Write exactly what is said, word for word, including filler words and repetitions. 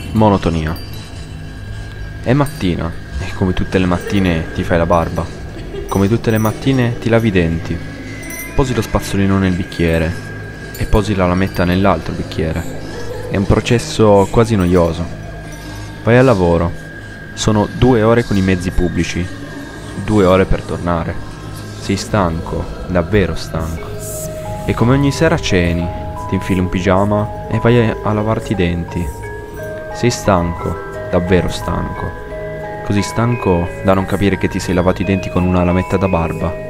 Monotonia. È mattina e come tutte le mattine ti fai la barba. Come tutte le mattine ti lavi i denti. Posi lo spazzolino nel bicchiere e posi la lametta nell'altro bicchiere. È un processo quasi noioso. Vai al lavoro. Sono due ore con i mezzi pubblici. Due ore per tornare. Sei stanco, davvero stanco. E come ogni sera ceni, ti infili un pigiama e vai a, a lavarti i denti. Sei stanco, davvero stanco. Così stanco da non capire che ti sei lavato i denti con una lametta da barba.